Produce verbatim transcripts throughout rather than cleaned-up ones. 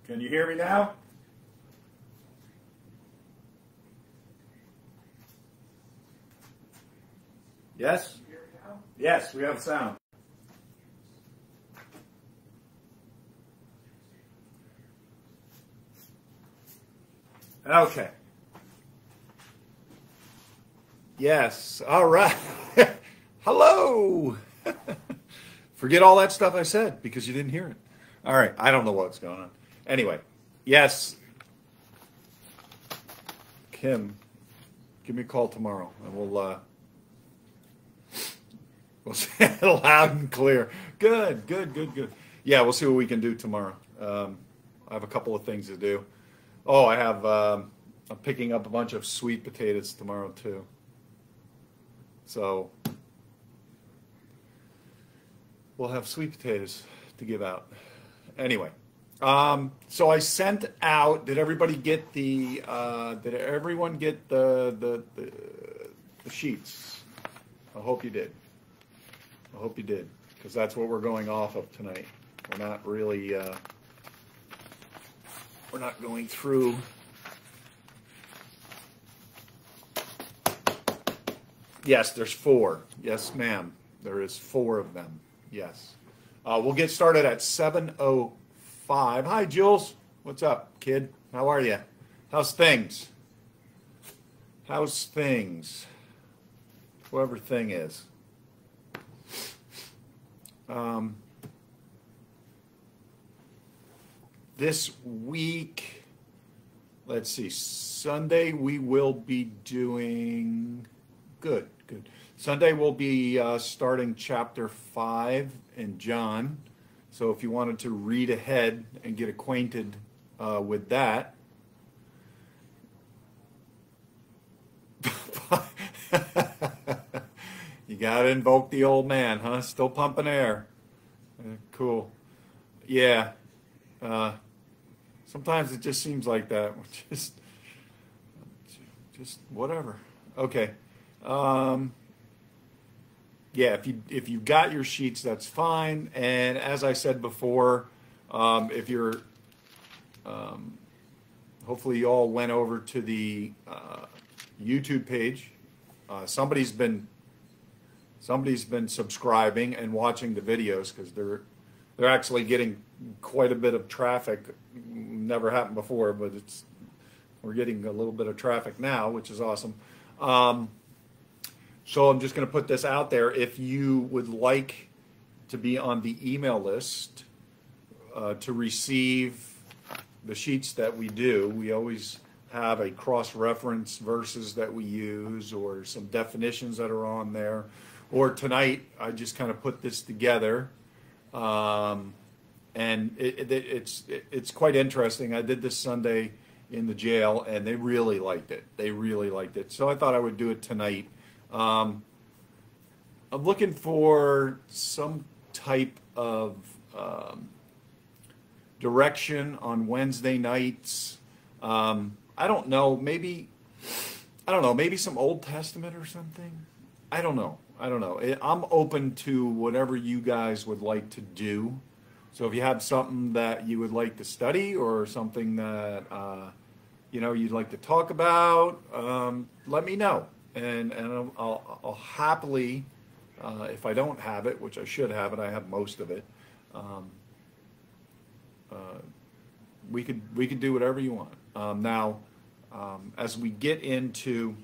Can you hear me now? Yes? Yes, we have sound. Okay. Yes. All right. Hello. Forget all that stuff I said because you didn't hear it. All right. I don't know what's going on. Anyway, yes. Kim, give me a call tomorrow and we'll uh, we'll say it loud and clear. Good, good, good, good. Yeah, we'll see what we can do tomorrow. Um, I have a couple of things to do. Oh, I have. Um, I'm picking up a bunch of sweet potatoes tomorrow too. So we'll have sweet potatoes to give out. Anyway, um, so I sent out. Did everybody get the? Uh, did everyone get the, the the the sheets? I hope you did. I hope you did, because that's what we're going off of tonight. We're not really. Uh, we're not going through. Yes, there's four. Yes, ma'am. There is four of them. Yes. Uh, we'll get started at seven oh five. Hi, Jules. What's up, kid? How are you? How's things? How's things? Whoever thing is. Um, this week, let's see, Sunday we will be doing... Good, good. Sunday we'll be uh, starting chapter five in John. So if you wanted to read ahead and get acquainted uh, with that. You got to invoke the old man, huh? Still pumping air. Uh, cool. Yeah. Uh, sometimes it just seems like that. Just, just whatever. Okay. Um, yeah, if you if you got your sheets, that's fine. And as I said before, um, if you're, um, hopefully you all went over to the uh, YouTube page. Uh, somebody's been somebody's been subscribing and watching the videos because they're they're actually getting quite a bit of traffic. Never happened before, but it's we're getting a little bit of traffic now, which is awesome. Um, So I'm just going to put this out there. If you would like to be on the email list uh, to receive the sheets that we do, we always have a cross-reference verses that we use or some definitions that are on there. Or tonight, I just kind of put this together. Um, and it, it, it's, it, it's quite interesting. I did this Sunday in the jail, and they really liked it. They really liked it. So I thought I would do it tonight. Um, I'm looking for some type of um, direction on Wednesday nights. Um, I don't know, maybe, I don't know, maybe some Old Testament or something. I don't know. I don't know. I'm open to whatever you guys would like to do. So if you have something that you would like to study or something that, uh, you know, you'd like to talk about, um, let me know. And, and I'll, I'll happily, uh, if I don't have it, which I should have it, I have most of it. Um, uh, we could we could do whatever you want. Um, now, um, as we get into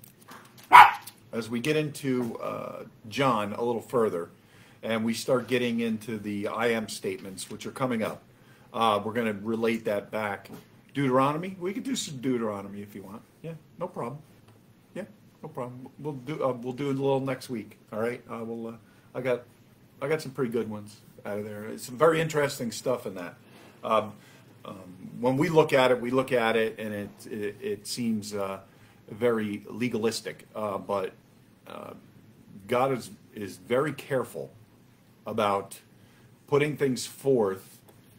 as we get into uh, John a little further, and we start getting into the I am statements, which are coming up, uh, we're going to relate that back. Deuteronomy, we could do some Deuteronomy if you want. Yeah, no problem. Yeah. No problem. We'll do. Uh, we'll do it a little next week. All right. Uh, we'll. Uh, I got. I got some pretty good ones out of there. It's some very interesting stuff in that. Um, um, when we look at it, we look at it, and it it, it seems uh, very legalistic. Uh, but uh, God is is very careful about putting things forth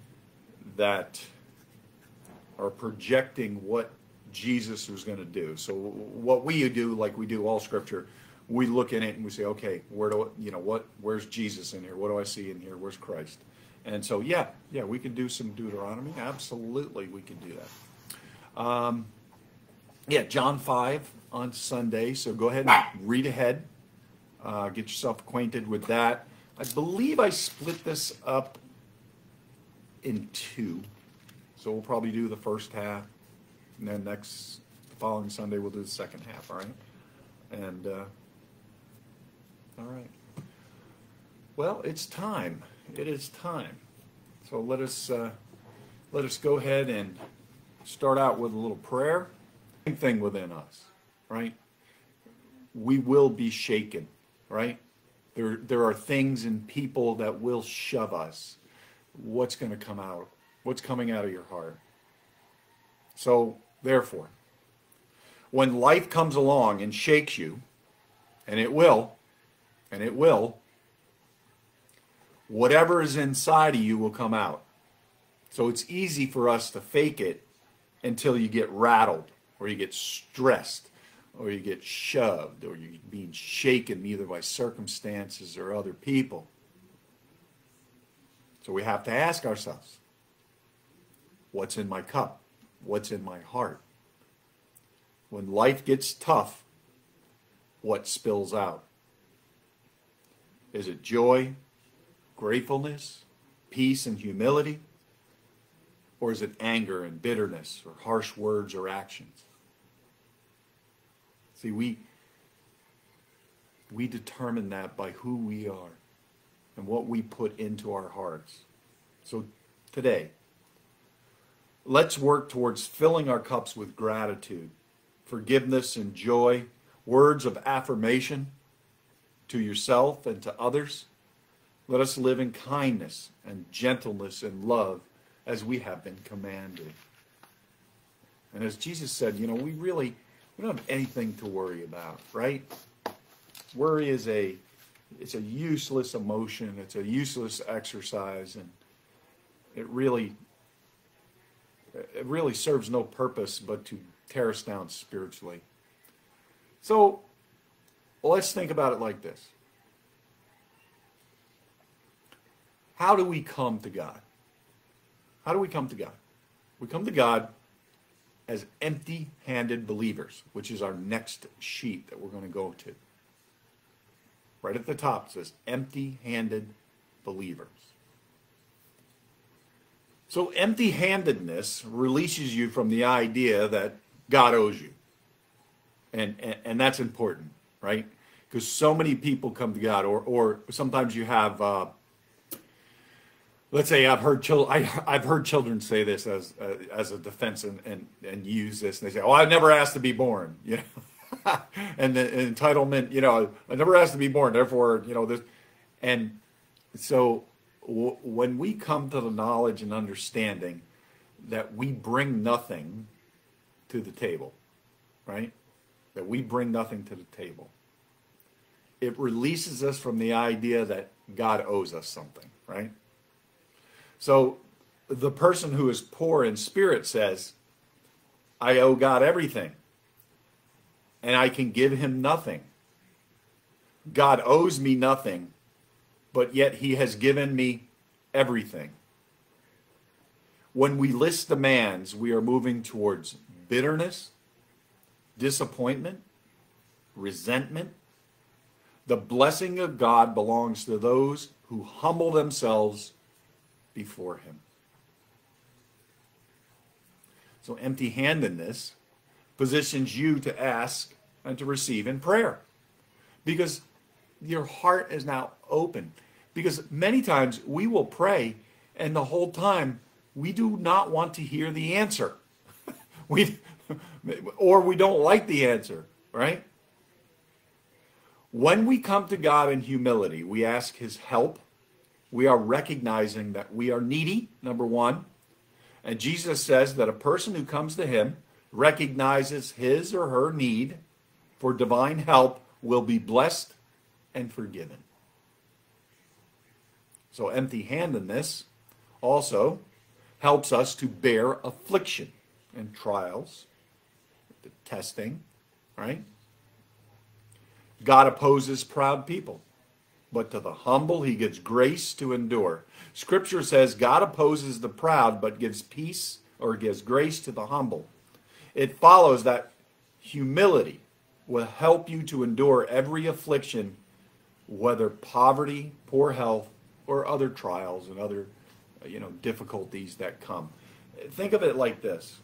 that are projecting what Jesus was going to do. So what we do, like we do all Scripture, we look in it and we say, okay, where do you know what? Where's Jesus in here? What do I see in here? Where's Christ? And so, yeah, yeah, we can do some Deuteronomy. Absolutely, we can do that. Um, yeah, John five on Sunday. So go ahead and read ahead. Uh, get yourself acquainted with that. I believe I split this up in two. So we'll probably do the first half. And then next, the following Sunday, we'll do the second half, all right? And, uh, all right. Well, it's time. It is time. So let us uh, let us go ahead and start out with a little prayer. Same thing within us, right? We will be shaken, right? There, there are things and people that will shove us. What's going to come out? What's coming out of your heart? So, therefore, when life comes along and shakes you, and it will, and it will, whatever is inside of you will come out. So it's easy for us to fake it until you get rattled, or you get stressed, or you get shoved, or you're being shaken either by circumstances or other people. So we have to ask ourselves, what's in my cup? What's in my heart? When life gets tough, what spills out? Is it joy, gratefulness, peace, and humility? Or is it anger and bitterness or harsh words or actions? See, we, we determine that by who we are and what we put into our hearts. So today, let's work towards filling our cups with gratitude, forgiveness, and joy, words of affirmation to yourself and to others. Let us live in kindness and gentleness and love as we have been commanded. And as Jesus said, you know, we really, we don't have anything to worry about, right? Worry is a, it's a useless emotion. It's a useless exercise, and it really, it really serves no purpose but to tear us down spiritually. So, well, let's think about it like this. How do we come to God? How do we come to God? We come to God as empty-handed believers, which is our next sheet that we're going to go to. Right at the top it says empty-handed believers. So empty-handedness releases you from the idea that God owes you. And, and, and that's important, right? Because so many people come to God, or, or sometimes you have... Uh, Let's say I've heard chil- I, I've heard children say this as uh, as a defense and, and, and use this, and they say, "Oh, I never asked to be born," you know, and the and entitlement, you know, I never asked to be born, therefore, you know, this, and so w- when we come to the knowledge and understanding that we bring nothing to the table, right? That we bring nothing to the table, it releases us from the idea that God owes us something, right? So the person who is poor in spirit says, I owe God everything, and I can give him nothing. God owes me nothing, but yet he has given me everything. When we list demands, we are moving towards bitterness, disappointment, resentment. The blessing of God belongs to those who humble themselves before him. So empty-handedness positions you to ask and to receive in prayer, because your heart is now open. Because many times we will pray, and the whole time we do not want to hear the answer. we, or we don't like the answer, right? When we come to God in humility, we ask his help. We are recognizing that we are needy, number one. And Jesus says that a person who comes to him recognizes his or her need for divine help will be blessed and forgiven. So empty-handedness also helps us to bear affliction and trials, the testing, right? God opposes proud people, but to the humble he gives grace to endure. Scripture says God opposes the proud, but gives peace or gives grace to the humble. It follows that humility will help you to endure every affliction, whether poverty, poor health, or other trials and other, you know, difficulties that come. Think of it like this.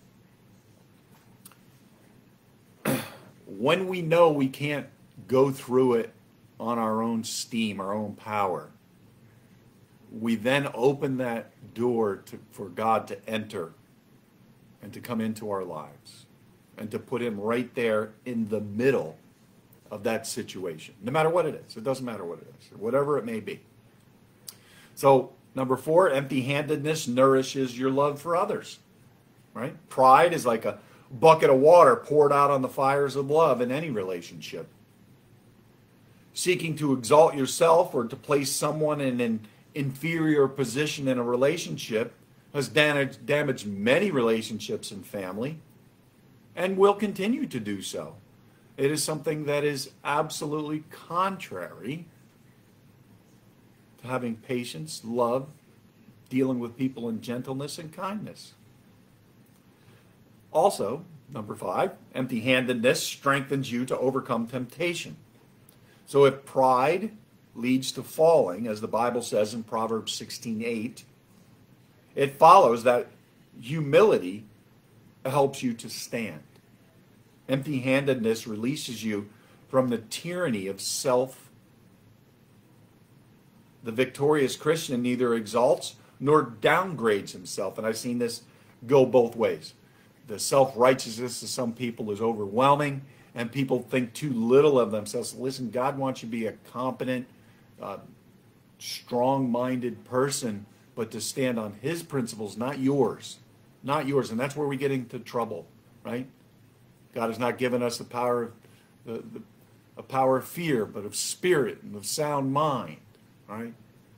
When we know we can't go through it on our own steam, our own power, we then open that door to, for God to enter and to come into our lives and to put him right there in the middle of that situation, no matter what it is. It doesn't matter what it is, whatever it may be. So, number four, empty-handedness nourishes your love for others, right? Pride is like a bucket of water poured out on the fires of love in any relationship. Seeking to exalt yourself or to place someone in an inferior position in a relationship has damaged, damaged many relationships and family and will continue to do so. It is something that is absolutely contrary to having patience, love, dealing with people in gentleness and kindness. Also, number five, empty-handedness strengthens you to overcome temptation. So if pride leads to falling, as the Bible says in Proverbs sixteen eight, it follows that humility helps you to stand. Empty-handedness releases you from the tyranny of self. The victorious Christian neither exalts nor downgrades himself. And I've seen this go both ways. The self-righteousness of some people is overwhelming, and people think too little of themselves. Listen, God wants you to be a competent, uh, strong-minded person, but to stand on his principles, not yours. Not yours. And that's where we get into trouble, right? God has not given us the power of, the, the, a power of fear, but of spirit and of sound mind, right?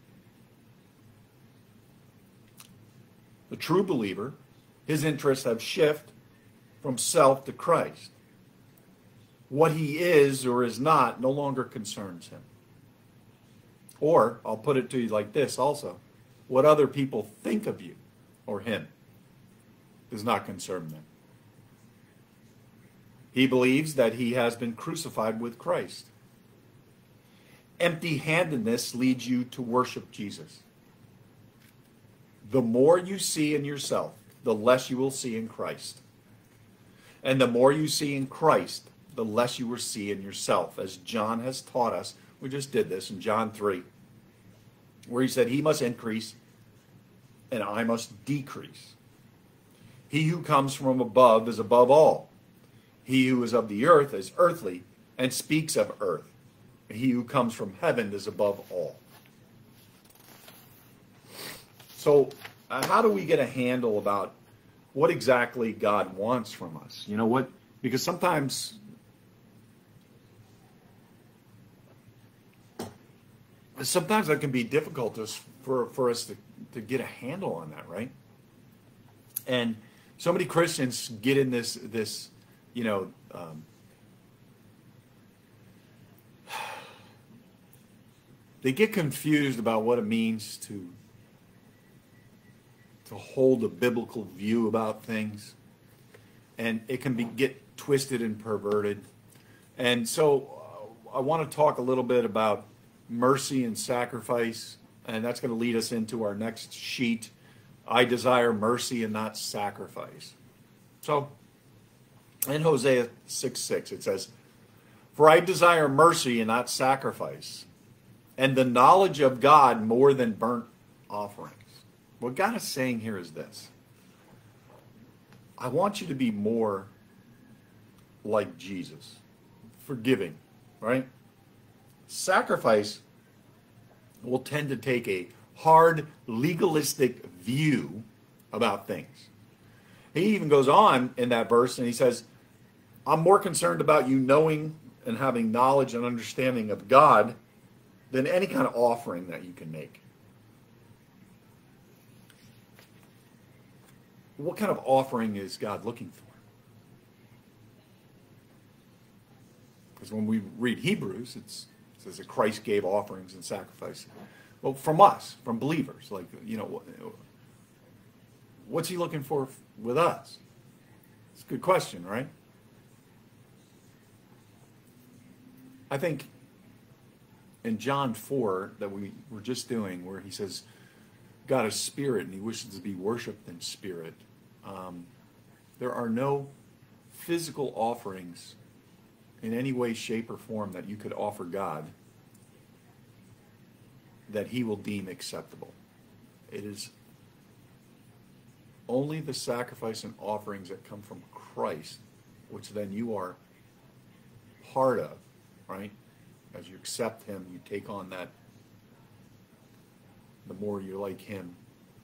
The true believer, his interests have shifted from self to Christ. What he is or is not no longer concerns him. Or, I'll put it to you like this also, what other people think of you or him does not concern them. He believes that he has been crucified with Christ. Empty-handedness leads you to worship Jesus. The more you see in yourself, the less you will see in Christ. And the more you see in Christ, the less you will see in yourself. As John has taught us, we just did this in John three, where he said, he must increase and I must decrease. He who comes from above is above all. He who is of the earth is earthly and speaks of earth. He who comes from heaven is above all. So uh, how do we get a handle about what exactly God wants from us? You know what? Because sometimes sometimes that can be difficult for, for us to, to get a handle on that, right? And so many Christians get in this, this you know, um, they get confused about what it means to to hold a biblical view about things, and it can be get twisted and perverted. And so uh, I want to talk a little bit about mercy and sacrifice, and that's going to lead us into our next sheet. I desire mercy and not sacrifice. So in Hosea six six it says, "For I desire mercy and not sacrifice, and the knowledge of God more than burnt offerings." What God is saying here is this: I want you to be more like Jesus, forgiving, right? Sacrifice will tend to take a hard, legalistic view about things. He even goes on in that verse and he says, I'm more concerned about you knowing and having knowledge and understanding of God than any kind of offering that you can make. What kind of offering is God looking for? Because when we read Hebrews, it's It says that Christ gave offerings and sacrifices. Well, from us, from believers, like, you know, what's he looking for with us? It's a good question, right? I think in John four that we were just doing, where he says God is spirit and he wishes to be worshipped in spirit, um, there are no physical offerings in any way, shape, or form that you could offer God that he will deem acceptable. It is only the sacrifice and offerings that come from Christ, which then you are part of, right? As you accept him, you take on that, the more you're like him.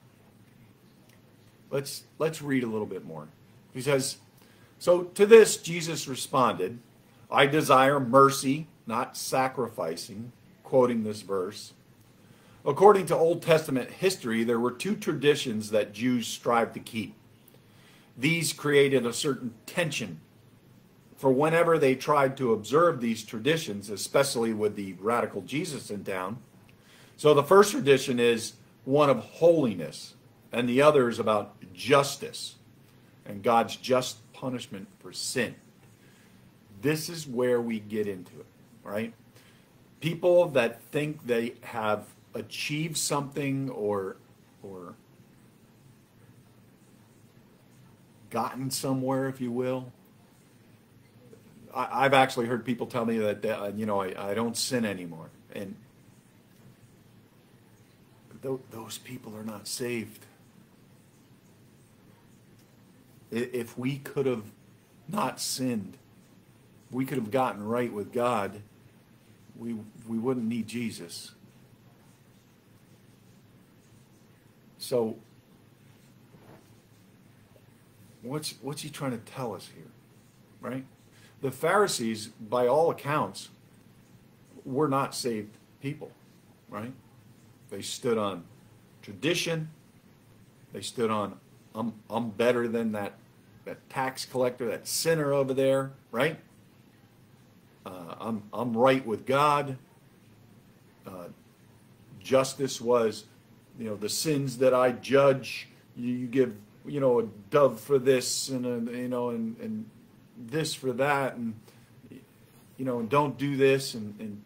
Let's, let's read a little bit more. He says, so to this Jesus responded, I desire mercy, not sacrificing, quoting this verse. According to Old Testament history, there were two traditions that Jews strived to keep. These created a certain tension, for whenever they tried to observe these traditions, especially with the radical Jesus in town. So the first tradition is one of holiness, and the other is about justice and God's just punishment for sin. This is where we get into it, right? People that think they have achieved something or or gotten somewhere, if you will. I, I've actually heard people tell me that, uh, you know, I, I don't sin anymore. And th- those people are not saved. If we could have not sinned, we could have gotten right with God, we we wouldn't need Jesus. So, what's what's he trying to tell us here, right? The Pharisees, by all accounts, were not saved people, right? They stood on tradition. They stood on, I'm, I'm better than that, that tax collector, that sinner over there, right? Uh, I'm, I'm right with God. Uh, justice was, you know, the sins that I judge, you, you give, you know, a dove for this and, a, you know, and, and this for that, and, you know, and don't do this, and, and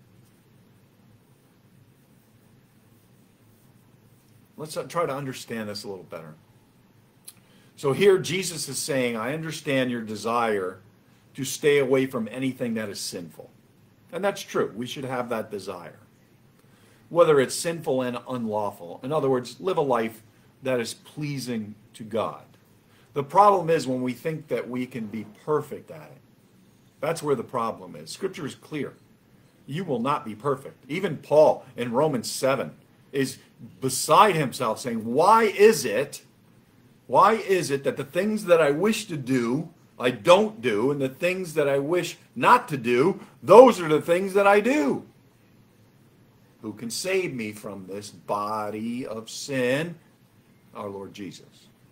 let's try to understand this a little better. So here Jesus is saying, I understand your desire to stay away from anything that is sinful. And that's true. We should have that desire. Whether it's sinful and unlawful. In other words, live a life that is pleasing to God. The problem is when we think that we can be perfect at it. That's where the problem is. Scripture is clear. You will not be perfect. Even Paul in Romans seven is beside himself saying, why is it, why is it that the things that I wish to do, I don't do, and the things that I wish not to do, those are the things that I do? Who can save me from this body of sin? Our Lord Jesus.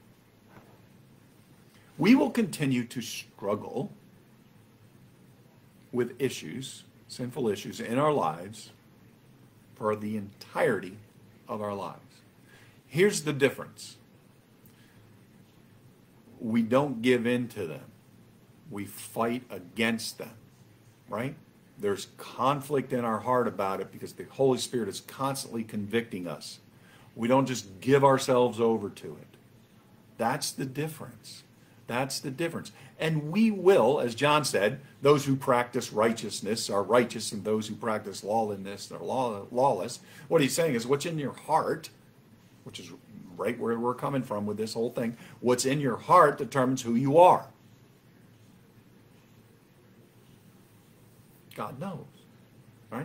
We will continue to struggle with issues, sinful issues in our lives for the entirety of our lives. Here's the difference. We don't give in to them. We fight against them, right? There's conflict in our heart about it because the Holy Spirit is constantly convicting us. We don't just give ourselves over to it. That's the difference. That's the difference. And we will, as John said, those who practice righteousness are righteous, and those who practice lawlessness are law, lawless. What he's saying is what's in your heart, which is right where we're coming from with this whole thing, what's in your heart determines who you are. God knows, right?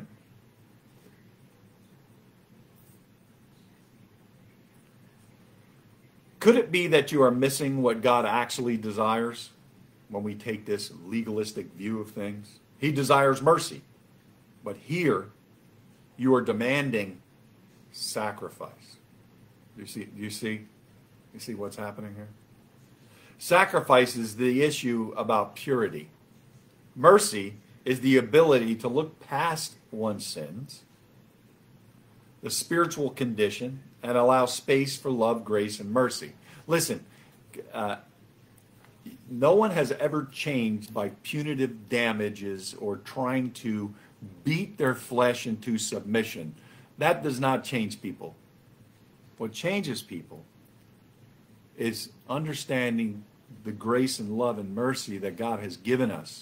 Could it be that you are missing what God actually desires when we take this legalistic view of things? He desires mercy. But here, you are demanding sacrifice. Do you see, do you see, you see what's happening here? Sacrifice is the issue about purity. Mercy is the ability to look past one's sins, the spiritual condition, and allow space for love, grace, and mercy. Listen, uh, no one has ever changed by punitive damages or trying to beat their flesh into submission. That does not change people. What changes people is understanding the grace and love and mercy that God has given us.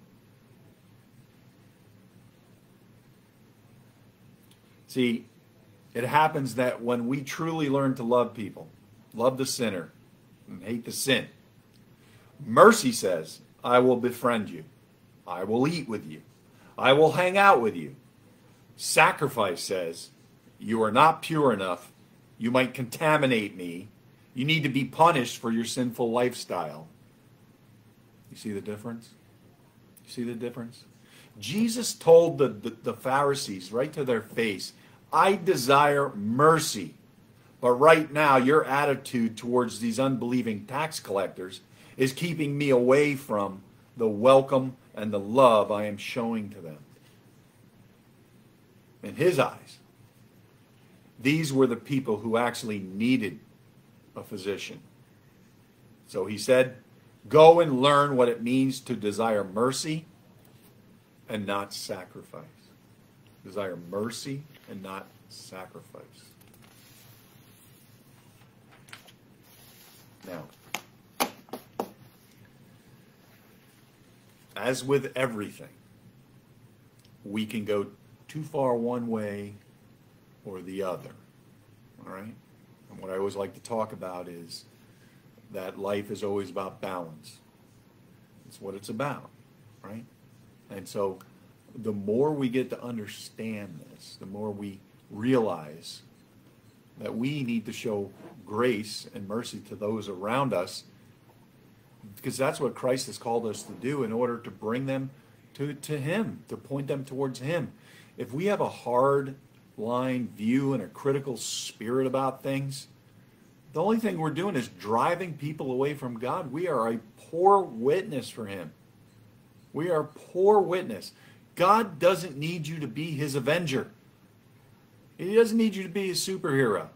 See, it happens that when we truly learn to love people, love the sinner, and hate the sin, mercy says, I will befriend you. I will eat with you. I will hang out with you. Sacrifice says, you are not pure enough. You might contaminate me. You need to be punished for your sinful lifestyle. You see the difference? You see the difference? Jesus told the, the, the Pharisees right to their face, I desire mercy. But right now, your attitude towards these unbelieving tax collectors is keeping me away from the welcome and the love I am showing to them. In his eyes, these were the people who actually needed a physician. So he said, go and learn what it means to desire mercy and not sacrifice. Desire mercy and not sacrifice. Now, as with everything, we can go too far one way or the other. All right? And what I always like to talk about is that life is always about balance. It's what it's about, right? And so the more we get to understand this, the more we realize that we need to show grace and mercy to those around us, because that's what Christ has called us to do in order to bring them to, to Him, to point them towards Him. If we have a hard line view and a critical spirit about things, the only thing we're doing is driving people away from God. We are a poor witness for Him. We are a poor witness. God doesn't need you to be His avenger. He doesn't need you to be His superhero.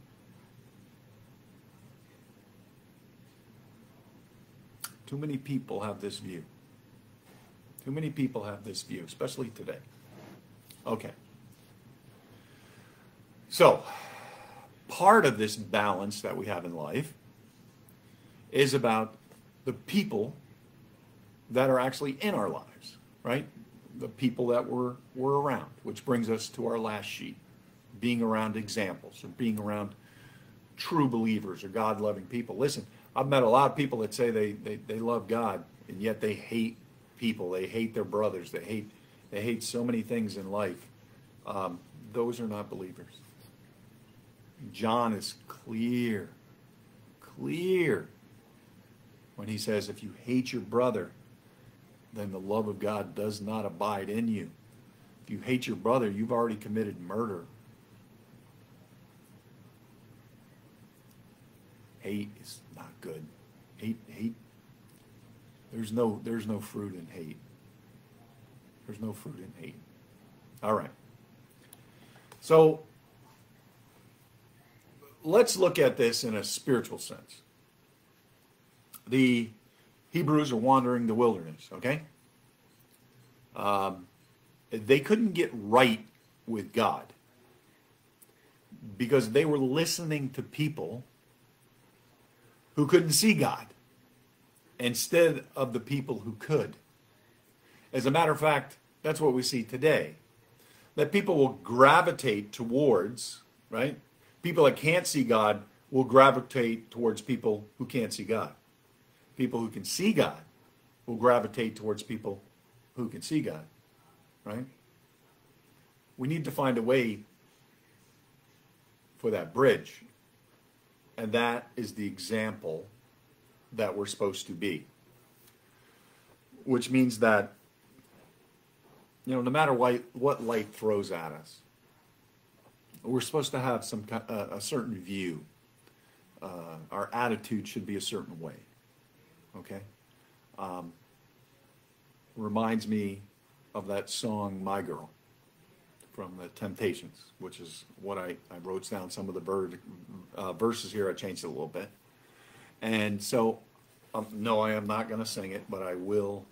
Too many people have this view. Too many people have this view, especially today. Okay. So, part of this balance that we have in life is about the people that are actually in our lives, right? The people that we're, we're around, which brings us to our last sheet. Being around examples, or being around true believers or God-loving people. Listen, I've met a lot of people that say they, they, they love God, and yet they hate people. They hate their brothers. They hate, they hate so many things in life. Um, those are not believers. John is clear, clear when he says, if you hate your brother, then the love of God does not abide in you. If you hate your brother, you've already committed murder. Hate is not good. Hate, hate. There's no, there's no fruit in hate. There's no fruit in hate. All right. So let's look at this in a spiritual sense. The Hebrews are wandering the wilderness, okay? Um, they couldn't get right with God because they were listening to people who couldn't see God instead of the people who could. As a matter of fact, that's what we see today. That people will gravitate towards, right? People that can't see God will gravitate towards people who can't see God. People who can see God will gravitate towards people who can see God, right? We need to find a way for that bridge. And that is the example that we're supposed to be. Which means that, you know, no matter what, what life throws at us, we're supposed to have some uh, a certain view. Uh, our attitude should be a certain way. Okay? Um, reminds me of that song, My Girl, from the Temptations, which is what I, I wrote down some of the bird, uh, verses here. I changed it a little bit. And so, um, no, I am not going to sing it, but I will,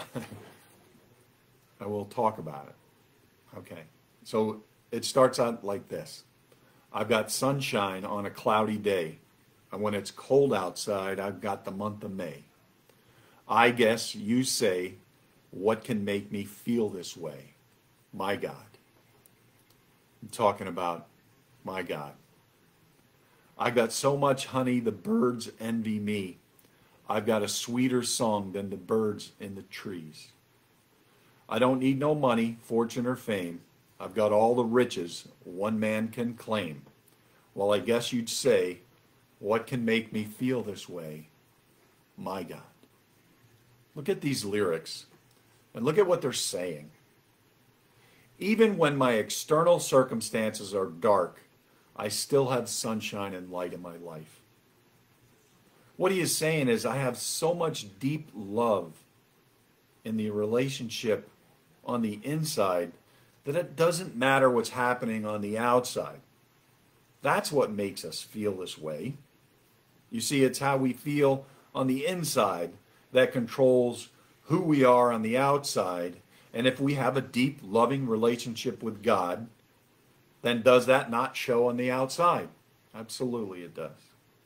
I will talk about it. Okay. So it starts out like this. I've got sunshine on a cloudy day. And when it's cold outside, I've got the month of May. I guess you say, what can make me feel this way? My God. I'm talking about my God. I got so much honey, the birds envy me. I've got a sweeter song than the birds in the trees. I don't need no money, fortune, or fame. I've got all the riches one man can claim. Well, I guess you'd say, what can make me feel this way? My God. Look at these lyrics and look at what they're saying. Even when my external circumstances are dark, I still have sunshine and light in my life. What he is saying is, I have so much deep love in the relationship on the inside that it doesn't matter what's happening on the outside. That's what makes us feel this way. You see, it's how we feel on the inside that controls who we are on the outside. And if we have a deep, loving relationship with God, then does that not show on the outside? Absolutely it does.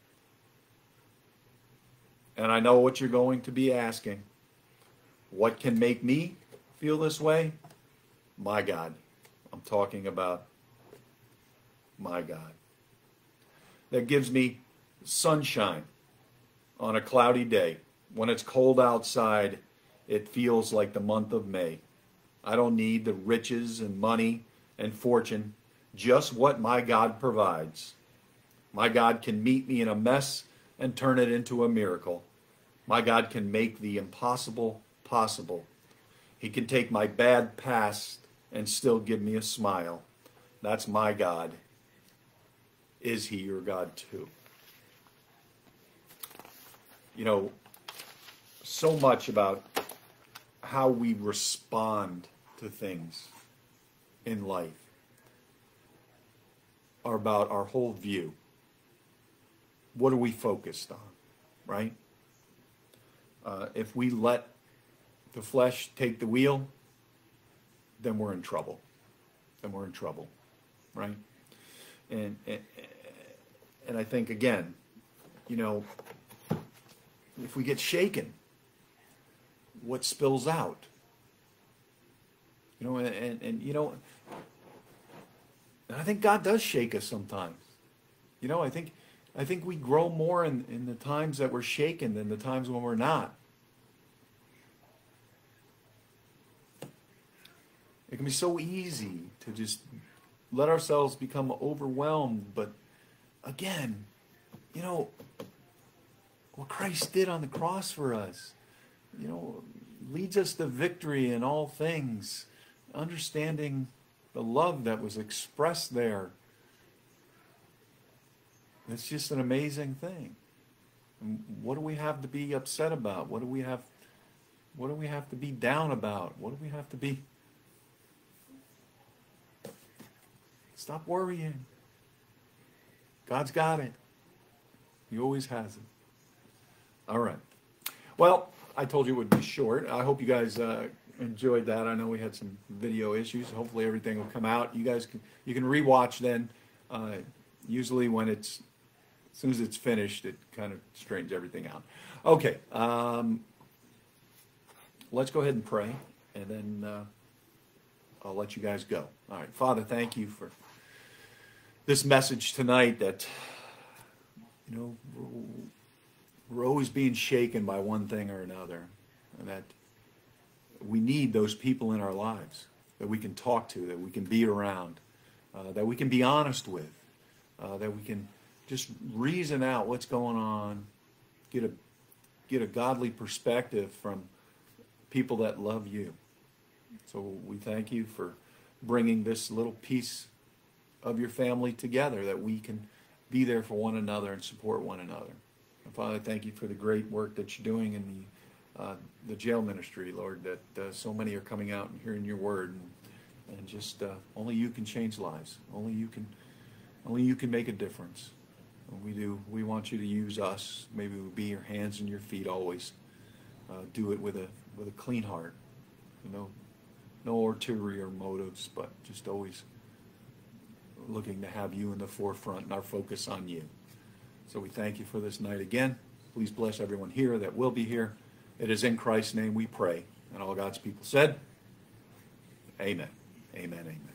And I know what you're going to be asking. What can make me feel this way? My God. I'm talking about my God. That gives me sunshine on a cloudy day. When it's cold outside, it feels like the month of May. I don't need the riches and money and fortune, just what my God provides. My God can meet me in a mess and turn it into a miracle. My God can make the impossible possible. He can take my bad past and still give me a smile. That's my God. Is he your God too? You know, so much about how we respond to things in life are about our whole view. What are we focused on, right? Uh, if we let the flesh take the wheel, then we're in trouble. Then we're in trouble, right? And, and, and I think, again, you know, if we get shaken, what spills out? You know, and, and, and you know, and I think God does shake us sometimes. You know, I think I think we grow more in, in the times that we're shaken than the times when we're not. It can be so easy to just let ourselves become overwhelmed, but again, you know, what Christ did on the cross for us, you know, leads us to victory in all things, understanding the love that was expressed there. It's just an amazing thing. And what do we have to be upset about? What do we have what do we have to be down about? What do we have to be? Stop worrying. God's got it. He always has it. All right. Well, I told you it would be short. I hope you guys uh, enjoyed that. I know we had some video issues. Hopefully everything will come out. You guys can you can rewatch then. Uh, usually when it's as soon as it's finished, it kind of straightens everything out. Okay. Um, let's go ahead and pray, and then uh, I'll let you guys go. All right. Father, thank you for this message tonight that, you know, we're always being shaken by one thing or another, and that we need those people in our lives that we can talk to, that we can be around, uh, that we can be honest with, uh, that we can just reason out what's going on, get a get a godly perspective from people that love you. So we thank you for bringing this little piece of your family together, that we can be there for one another and support one another. And Father, thank you for the great work that you're doing in uh, the jail ministry, Lord, that uh, so many are coming out and hearing your word, and, and just uh, only you can change lives. Only you can, only you can make a difference. And we do. We want you to use us. Maybe we'll be your hands and your feet always. Uh, do it with a with a clean heart. You know, no ulterior motives, but just always looking to have you in the forefront and our focus on you. So we thank you for this night again. Please bless everyone here that will be here. It is in Christ's name we pray. And all God's people said, amen. Amen, amen.